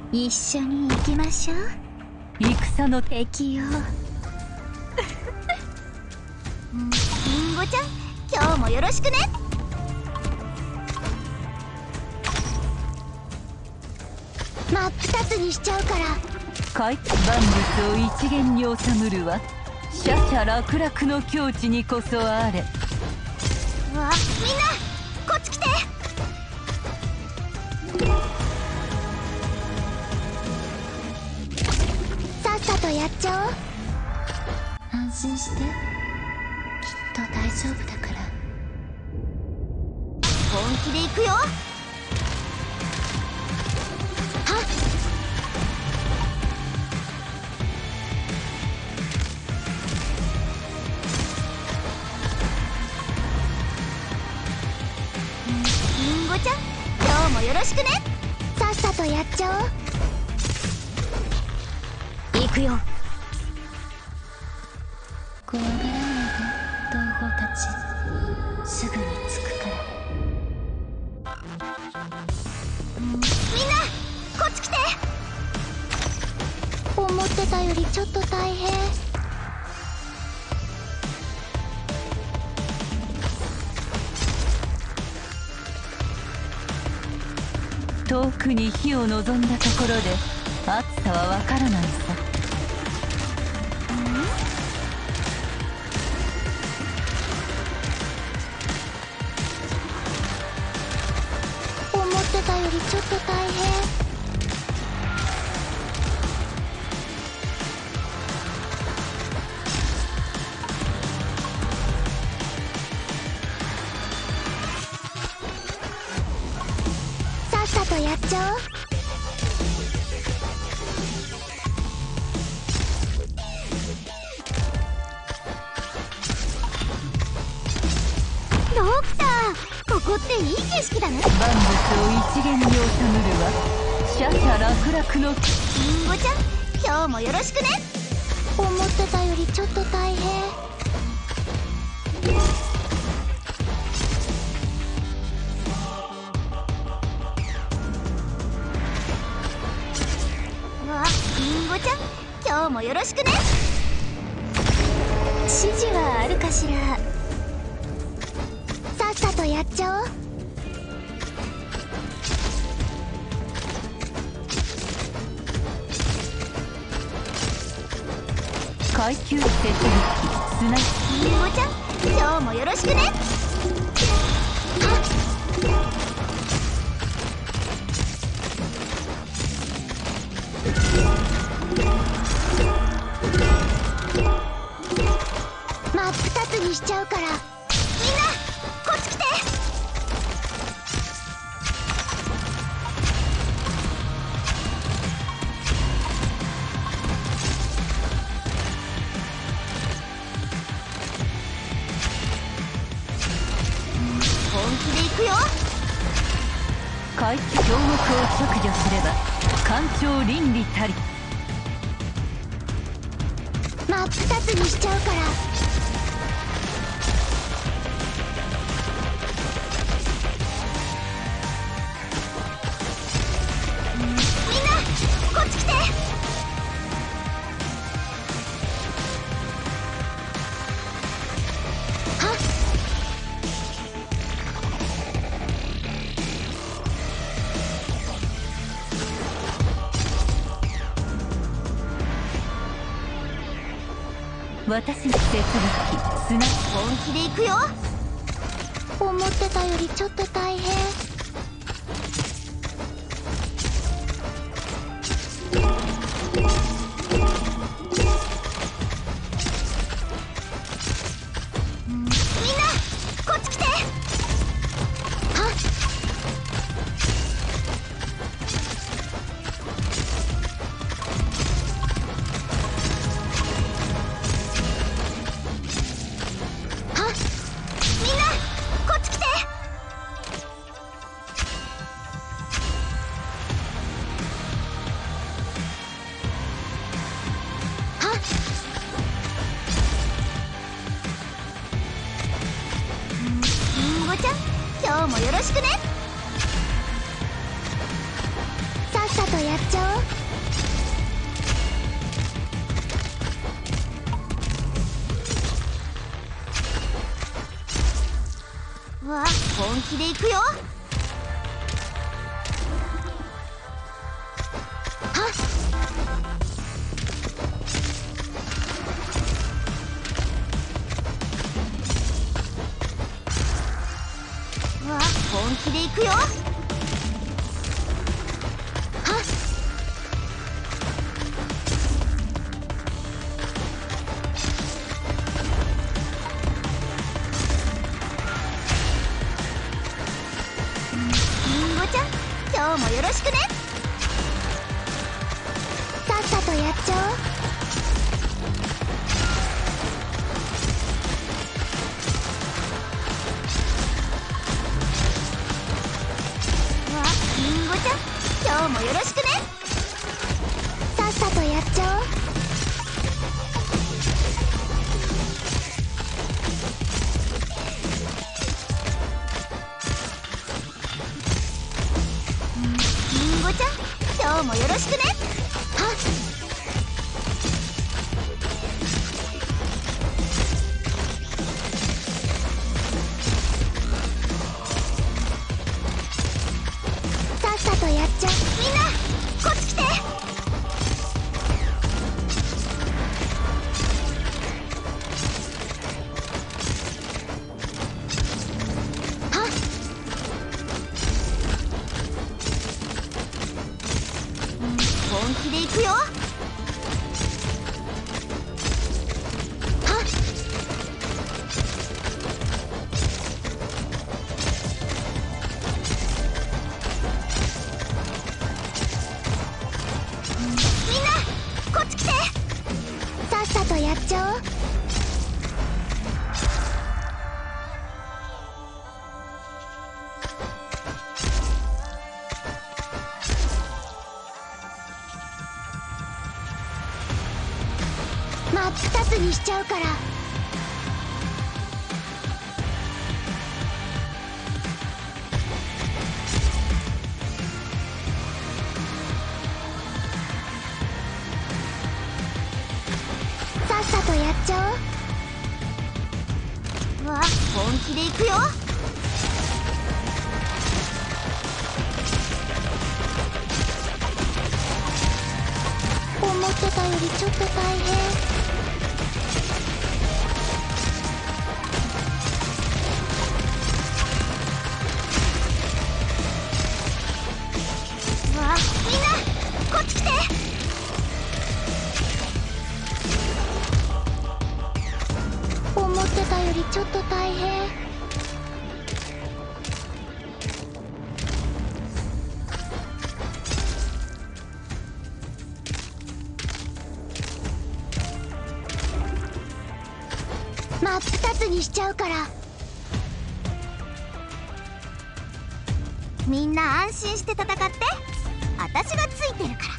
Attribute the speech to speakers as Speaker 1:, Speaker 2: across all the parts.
Speaker 1: 一緒に行きましょう。
Speaker 2: 戦の
Speaker 1: 敵よ。りんごちゃん、今日もよろしくね。真っ二つにしちゃうから。
Speaker 2: 万物を一元に収むるはシャシャ楽々の境地にこそあれ。
Speaker 1: みんなこっち来て。さっさとやっちゃおう。安心して、きっと大丈夫だから。本気で行くよ。はっ。りんごちゃん、今日もよろしくね。さっさとやっちゃおう。行くよ。怖がらないで、同胞たち。すぐに着くから。みんなこっち来て。思ってたよりちょっと大変。
Speaker 2: 遠くに火を望んだところで暑さはわからないさ。
Speaker 1: 思ってたよりちょっと大変。さっさとやっちゃおう。ドクター、ここっていい景色だね。
Speaker 2: 万物を一元に収むるはシャシャ楽々の。
Speaker 1: りんごちゃん、今日もよろしくね。思ってたよりちょっと大変。りんごちゃん、今日もよろしくね。指示はあるかしら。さっさとやっちゃおう。
Speaker 2: 階級手続きすなわち。
Speaker 1: りんごちゃん、今日もよろしくね。真っ二つにしちゃうから。みんなこっち来て。本気で行くよ。
Speaker 2: 階級強国を削除すれば官庁倫理たり。
Speaker 1: 真っ二つにしちゃうから。みんなこっち来て。はっ。
Speaker 2: 私の手続きすな。
Speaker 1: 本気で行くよ。思ってたよりちょっと大変。みんなこっち来て。はっ。みんなこっち来て。はっ。りんごちゃん、今日もよろしくね。さっさとやっちゃおう。わ、本気でいくよ。はっ。わ、本気でいくよ。はっ。今日もよろしくね。さっさとやっちゃおう。わ、りんごちゃん、今日もよろしくね。さっさとやっちゃおう。今日もよろしくね。はっ。さっさとやっちゃう。みんなこっち来て。はっ。本気でいくよ。はっ。みんなこっち来て。さっさとやっちゃおう。真っ二つにしちゃうから。さっさとやっちゃおう。わ、本気でいくよ。思ってたよりちょっと大変。わ、みんなこっち来て。思ってたよりちょっと大変。真っ二つにしちゃうから。みんな安心して戦って。私がついてるから。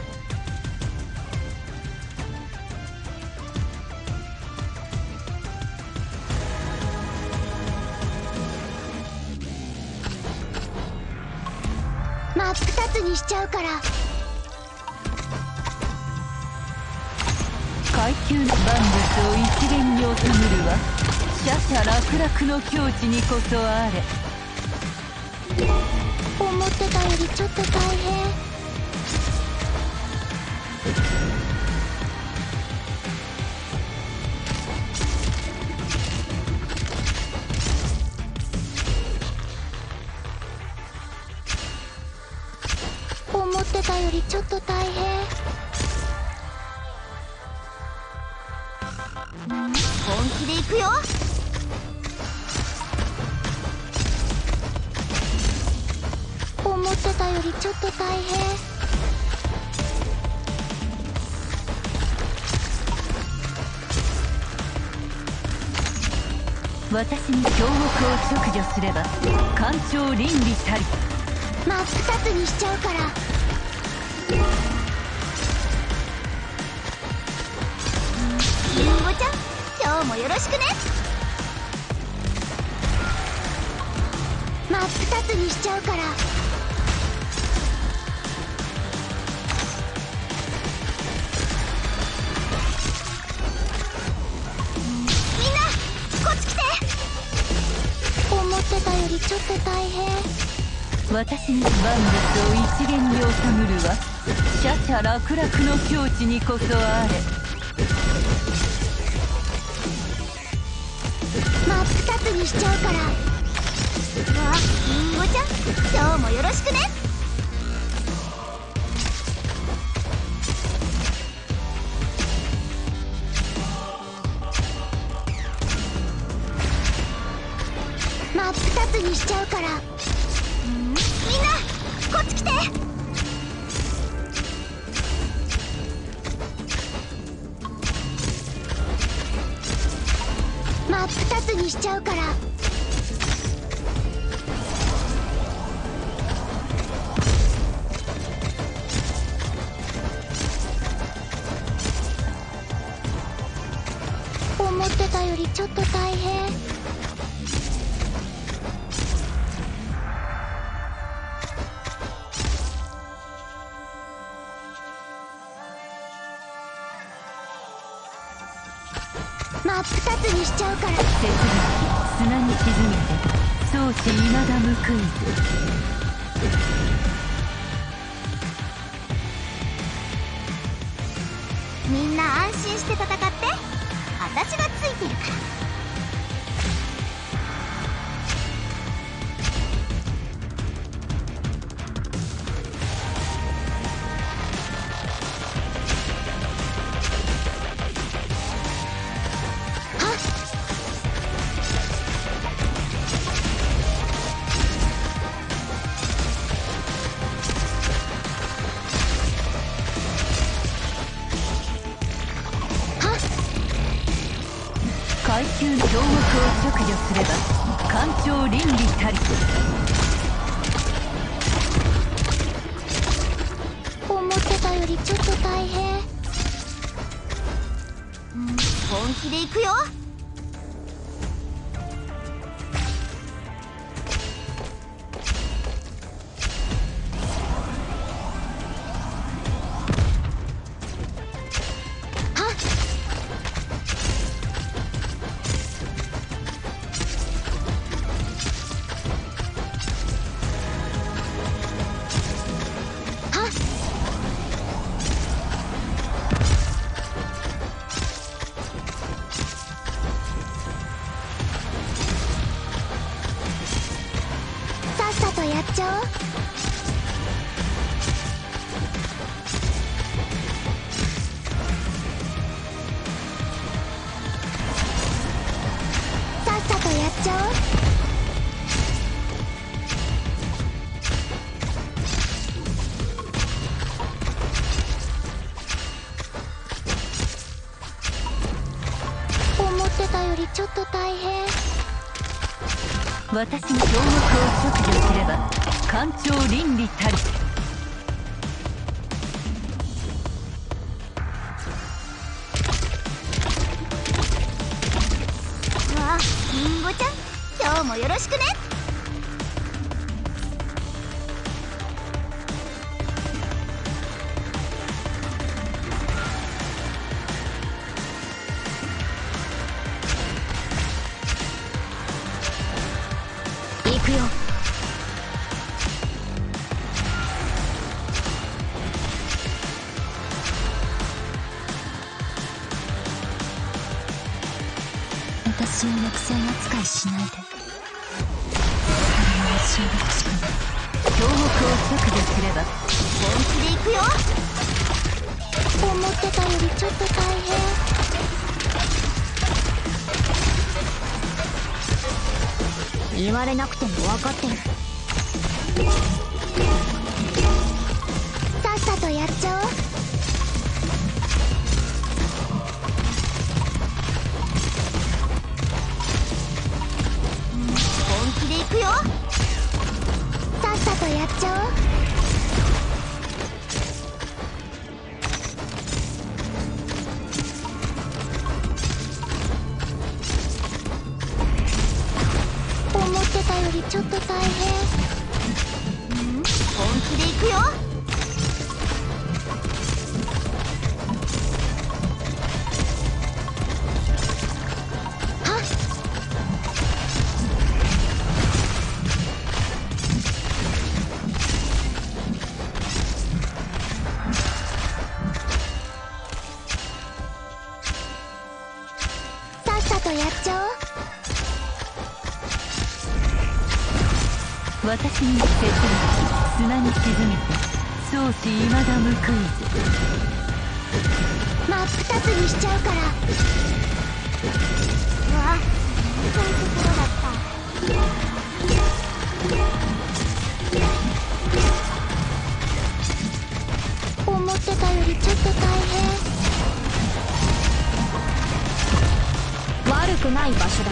Speaker 1: 真っ二つにしちゃうから。
Speaker 2: 階級の万物を一元に収むるは奢々楽々の境地にこそあれ。
Speaker 1: 思ってたよりちょっと大変。思ってたよりちょっと大変。本気でいくよ。思ってたよりちょっと大変。
Speaker 2: 私に強国を削除すれば官庁倫理たり。
Speaker 1: 真っ二つにしちゃうから。りんごちゃん、今日もよろしくね。真っ二つにしちゃうから。 たよりちょっと大変。
Speaker 2: 私に万物を一元に収むるは奢々楽々の境地にこそあれ。
Speaker 1: 真っ二つにしちゃうから。わあ、りんごちゃん、今日もよろしくね。真っ二つにしちゃうから。みんなこっち来て。真っ二つにしちゃうから。思ってたよりちょっと大変。真っ二つにしちゃうから。
Speaker 2: 手続き砂に沈めて相思いまだ報いず。
Speaker 1: みんな安心して戦って。私がついてるから。
Speaker 2: 階級の強目を削除すれば官庁倫理たり。
Speaker 1: 思ってたよりちょっと大変。本気で行くよ。さっさとやっちゃおう。さっさとやっちゃおう。思ってたよりちょっと大変。
Speaker 2: 私の強目を削除すれば官庁倫理たり。
Speaker 1: わあ、りんごちゃん、今日もよろしくね。行くよ。私を抑制扱いしないで。それも一生でしかない。
Speaker 2: 強目を削除すれば
Speaker 1: 本気で行くよ。思ってたよりちょっと大変。言われなくても分かってる。さっさとやっちゃおう。本気で行くよ。さっさとやっちゃおう。思ってたよりちょっと大変。本気で行くよ。はっとやっちゃおう。
Speaker 2: 私に捨てて砂に沈めて相思未だ報いず。
Speaker 1: 真っ二つにしちゃうから。うわ、そういうところだった。思ってたよりちょっと大変。悪くない場所だ。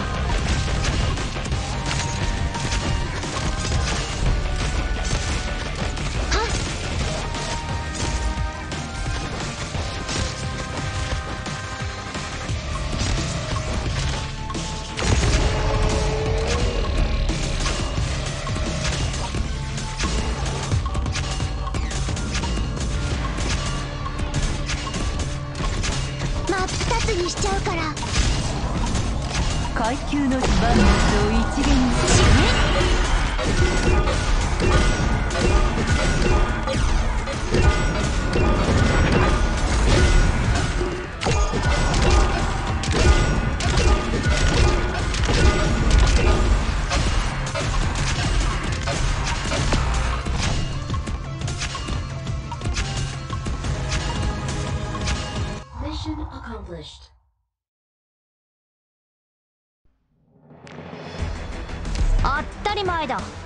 Speaker 1: 真っ二つにしちゃうから。
Speaker 2: 階級の万物を一元に
Speaker 1: 死ね。
Speaker 3: Mission accomplished.
Speaker 1: 当たり前だ。